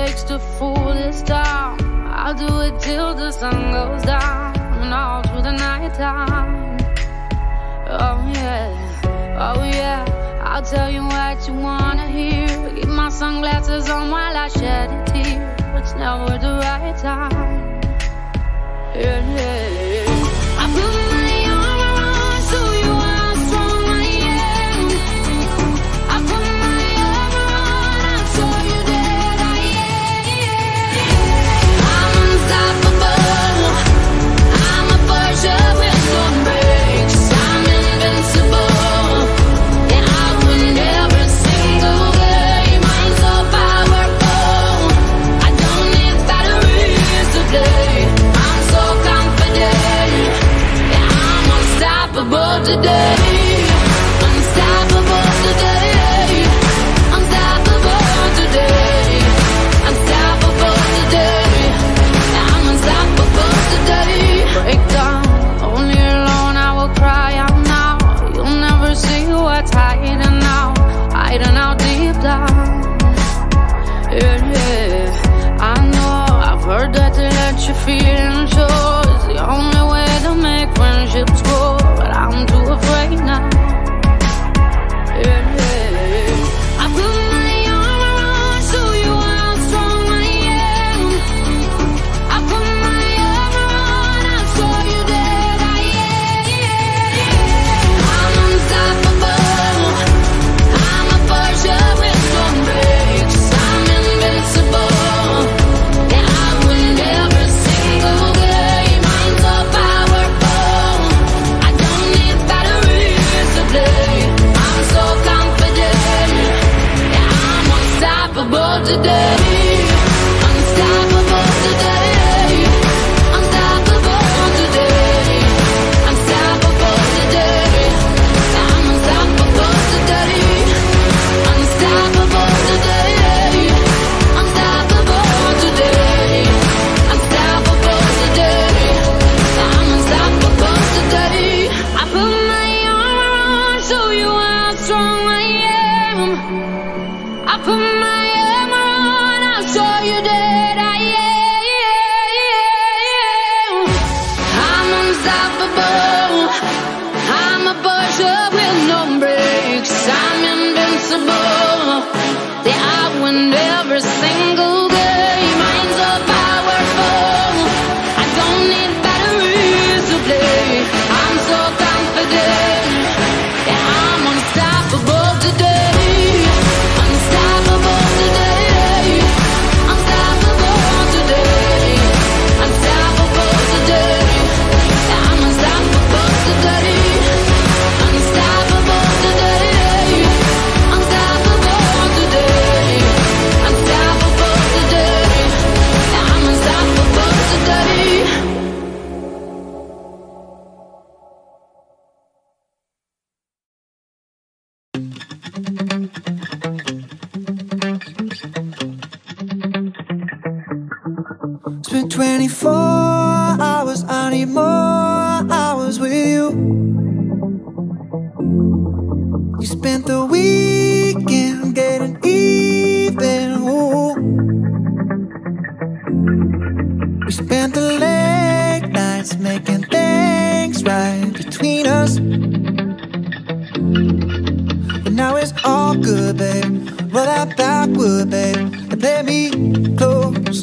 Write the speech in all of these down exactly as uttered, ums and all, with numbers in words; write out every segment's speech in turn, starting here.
takes to fool this town. I'll do it till the sun goes down and all through the night time. Oh yeah, oh yeah, I'll tell you what you wanna hear. Keep my sunglasses on while I shed a tear. It's never the right time. Yeah, yeah, yeah. I put my arm around so you how strong I am. I put my arm around and show you that I am. I'm unstoppable. I'm a Porsche with no brakes. I'm invincible. Yeah, I win every single game. I'm so powerful. I don't need batteries to play. I'm so confident. Yeah, I'm unstoppable today. Unstoppable today. Unstoppable today. Unstoppable today. Yeah, I'm unstoppable today. Break down, only alone I will cry out now. You'll never see what's hiding out, hiding out deep down. Yeah, yeah, I know, I've heard that to let you feel and show is the only way to make friendships grow, but I'm too afraid now. Yeah, yeah, I put my arm around so you how strong I am. I put my arm around and show you that I am. I'm unstoppable. I'm a Porsche with no brakes. I'm invincible. Yeah, I win every single game. I'm so powerful. I don't need batteries to play. I'm so confident. Yeah, I'm unstoppable today. Unstoppable today. Unstoppable today. Unstoppable today. Yeah, I'm unstoppable today. Unstoppable today. Unstoppable today. Unstoppable today. Yeah, I'm unstoppable today. I put my arm around, show you how strong I am. I put my arm around, I'll show you that I am. I'm unstoppable. I'm a Porsche with no brakes. I'm invincible. Yeah, I win every single game. I'm so powerful. I don't need batteries to play. I'm so confident. Yeah, I'm unstoppable today. Unstoppable today. Unstoppable today. Unstoppable today. Yeah, I'm unstoppable today. Unstoppable today. Unstoppable today. Unstoppable today. Yeah, I'm unstoppable today. It's been twenty-four hours, I need more hours with you. You spent the weekend getting even, ooh. We spent the late nights making things right between us. But now it's all good, babe. Roll that backward, babe, and play me close.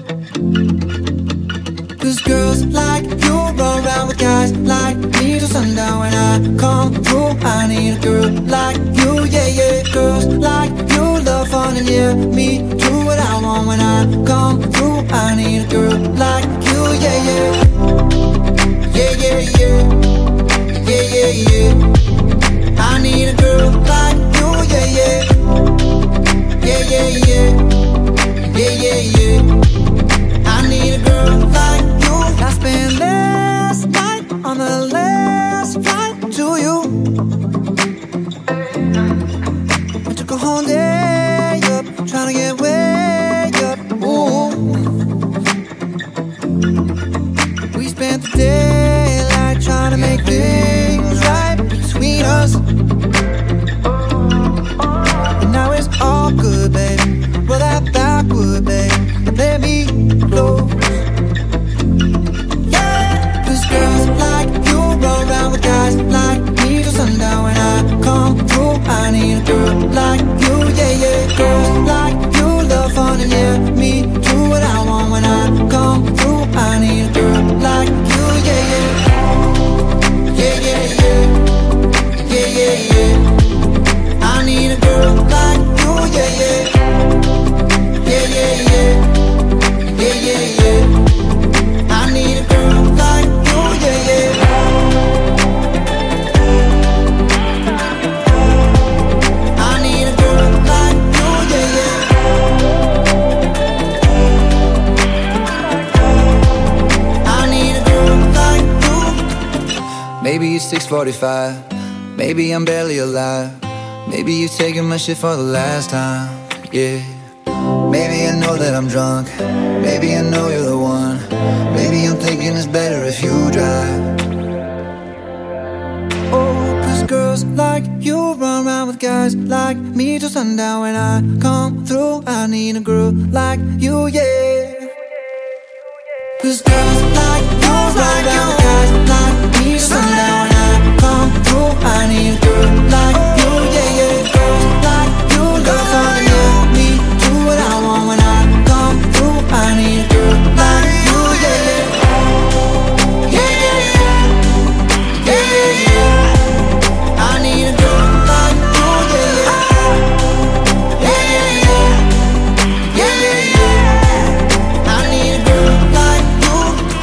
Cause girls like you run around with guys like me till sundown. When I come through, I need a girl like you, yeah, yeah. Girls like you love fun and yeah, me do what I want. When I come through, I need a girl like you, yeah, yeah. Yeah, yeah, yeah. Yeah, yeah, yeah. I need a girl like you, yeah, yeah. Yeah, yeah, yeah. Yeah, yeah, yeah. I need a girl like you. I spent last night on the last flight to you. I took a whole day up, trying to get way up. Ooh. close. Yeah, cause girls like you roll around with guys like me till sundown. When I come through, I need a girl like you, yeah, yeah. Girls like you love fun and yeah, me do what I want. When I come through, I need a girl like you, yeah, yeah. Yeah, yeah, yeah. Yeah, yeah, yeah. I need a girl like you, yeah, yeah. Yeah, yeah, yeah. Yeah, yeah, yeah. I need a girl like you, yeah, yeah. I need a girl like you, yeah, yeah. I need a girl like you. Maybe it's six forty-five. Maybe I'm barely alive. Maybe you taking my shit for the last time, yeah. Maybe I know that I'm drunk. Maybe I know you're the one. Maybe I'm thinking it's better if you drive. Oh, cause girls like you run around with guys like me till sundown. When I come through, I need a girl like you, yeah. Cause girls like you run around with guys like me till sundown. When I come through, I need a girl like you, yeah, yeah. Girls like you love fun, yeah. Me do what I want. When I come through, I need a girl like you, yeah, yeah. Yeah, yeah, yeah. Yeah, yeah, yeah. I need a girl like you, yeah, yeah. Yeah, yeah, yeah. Yeah, yeah, yeah. I need a girl like you.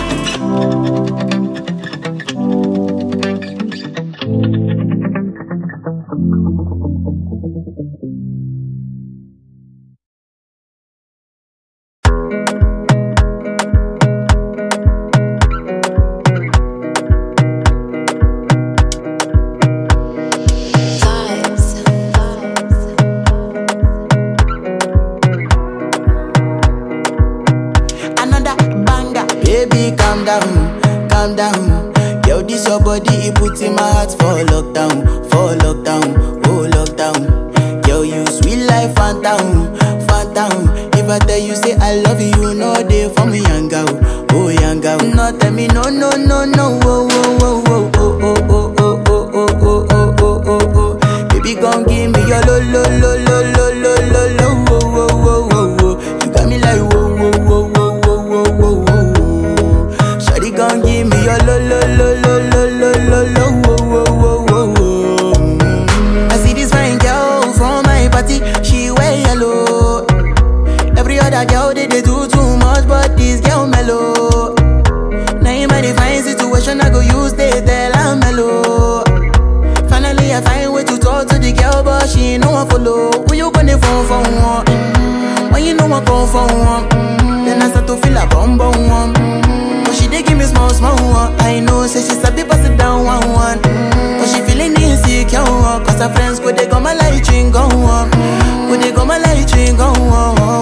Another banger. Baby, calm down, calm down. Yo, this your body, it puts in my heart for lockdown, for lockdown, oh lockdown. Yo, you sweet life, phantom, phantom. If I tell you say I love you, you know they for me, young girl, oh young girl. No, tell me no, no, no, no, oh, oh, oh, oh, oh, oh, oh, oh, oh, oh, oh, oh, oh, oh. Baby, gon' give me your lo, lo, lo, lo, lo, lo, lo, lo, oh, oh, oh, oh, oh. You got me like whoa, whoa, whoa, whoa, whoa, whoa, whoa, whoa. Shawty gon' give me your lo, lo, lo, lo, lo, lo, lo, lo, oh, oh, oh, oh, oh. I see this fine girl from my party, she wear yellow. Every other girl they, they do too much, but this girl mellow. Now in my divine situation, I go use they tell I'm mellow. Finally I find way to talk to the girl, but she ain't no one follow. Who you gonna phone for one? Mm-hmm. When you know I come for one, mm-hmm. Then I start to feel a bum bum one. Mm-hmm. But she dey give me small small one. I know say she sabi pass it down one one. Mm-hmm. But she feeling insecure one. Cause her friends go they go my light ring go on. Go they go my light ring go on.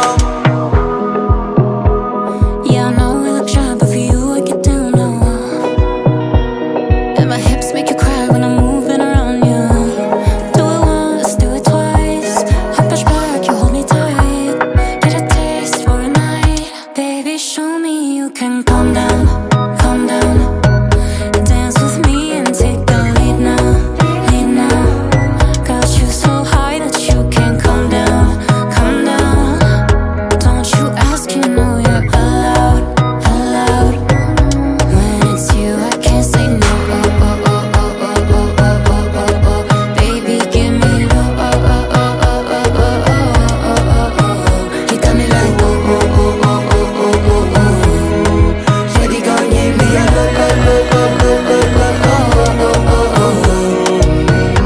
Yeah, I know we look shy, but for you I get down low. And my hips make you cry when I'm moving around you. Do it once, do it twice. I push back, you hold me tight. Get a taste for a night. Baby, show me you can calm down, calm down. Dance with me and take the lead now, lead now. Got you so high that you can't calm down, calm down. Don't you ask, you know you're allowed, allowed. When it's you, I can't say no. Oh, oh, oh, oh, oh, oh, oh, oh, oh, oh. Baby, give me low. Oh, oh, oh, oh, oh, oh, oh, oh, oh, oh. You got me like oh, oh, oh, oh, oh, oh, oh, oh. Shawty gon' give me a low, low, low, low, low, low, low. Oh, oh, oh, oh,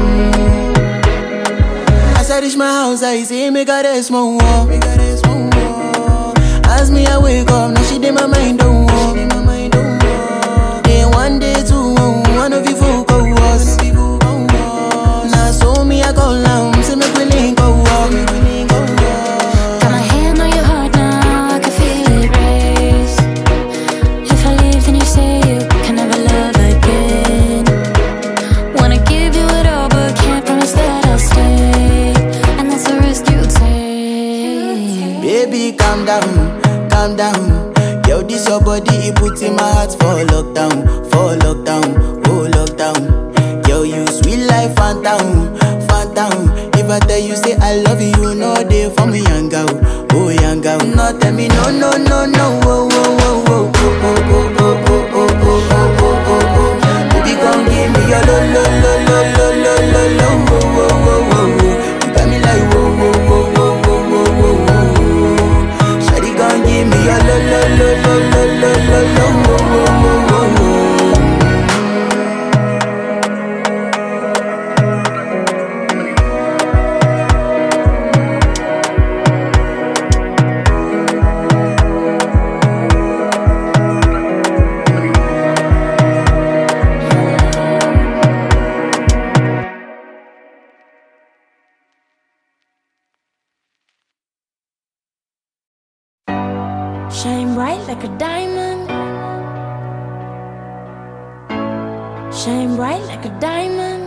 oh. As I reach my house, I see me got a small wall. Me got a small wall. As me I wake up, now she did my mind don't walk. Day one, day two, one of you folk go was. Now so me I go down, see me willing go walk. Got my hand on your heart now, I can feel it race. If I leave, then you say you can never love again. Wanna give you it all, but can't promise that I'll stay. And that's a risk you take. down. Yo, this your body, it puts in my heart for lockdown, for lockdown, oh lockdown. Yo, you sweet life, phantom, phantom. If I tell you say I love you, you know they for me, young girl, oh young girl. No, tell me no, no, no, no, oh, oh, oh, oh, oh, oh, oh, oh, oh, oh, oh, oh, oh. Baby, come give me your lo, lo, lo, lo, lo, lo, lo, lo, oh, oh, oh, oh. You got me like whoa, whoa, whoa, whoa, whoa, whoa, whoa. Shawty, come give me your lo, lo, lo, lo, lo, lo, lo, lo, oh, oh, oh, oh, oh. Shine bright like a diamond. Shine bright like a diamond.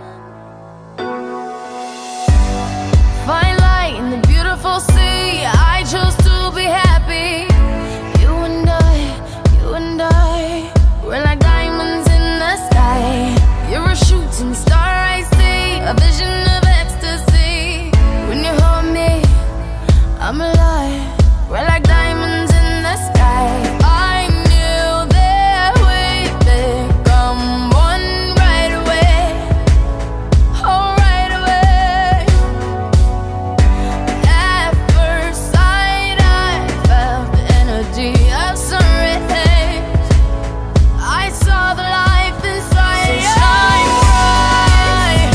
Fine light in the beautiful sea. I chose to be happy. You and I, you and I, we're like diamonds in the sky. You're a shooting star, I see, a vision of ecstasy. When you hold me, I'm alive. We're like diamonds in the sky. I knew that we'd become one right away. Oh, right away. At first sight, I felt the energy of sun rays. I saw the life inside you. So shine bright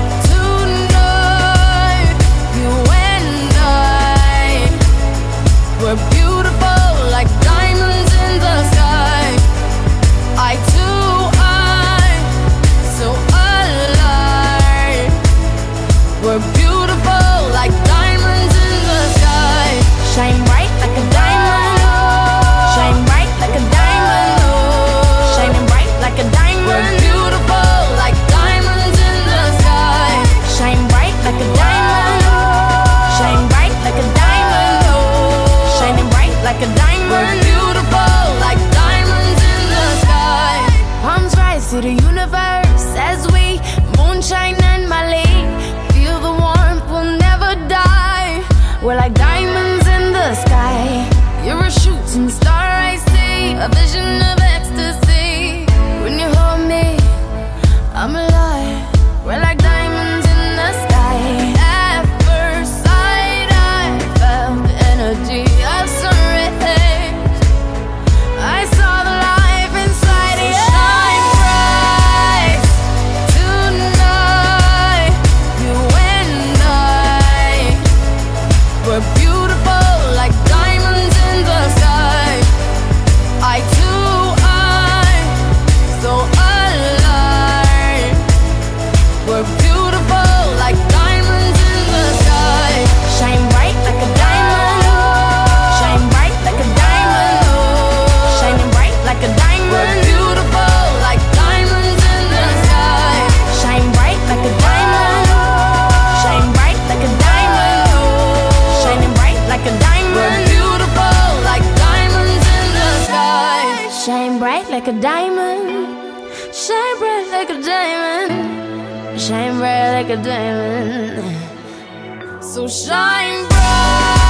tonight. You and I, we're beautiful like diamonds in the sky. I too, I'm so alive. We're beautiful like diamonds in the sky. Shine bright like a diamond. Shine bright like a diamond. Oh, shining bright like a We're diamond. beautiful like diamonds in the sky. Shine bright like a diamond. Shine bright like a diamond. Oh, shining bright like a We're diamond. beautiful like diamonds in the sky. Palms rise to the universe as we moonshine and Mali. Feel the warmth, we'll never die. We're like diamonds in the sky. You're a shooting star, I see, a vision of ecstasy. When you hold me, I'm alive. We're like diamonds in the sky. At first sight, I felt the energy of sun rays. I saw the life inside of you. Shine bright tonight. You and I, we're beautiful like diamonds in the sky. I too, I'm so alive. We're beautiful like diamonds in the sky. Shine bright like a diamond. Shine bright like a diamond. Oh, shining bright like a We're diamond. beautiful like diamonds in the sky. Shine bright like a diamond. Shine bright like a diamond. Oh, shining bright like a We're diamond. beautiful like diamonds in the sky. Shine bright like a diamond. Shine bright like a diamond. Shine bright like a diamond. So shine bright.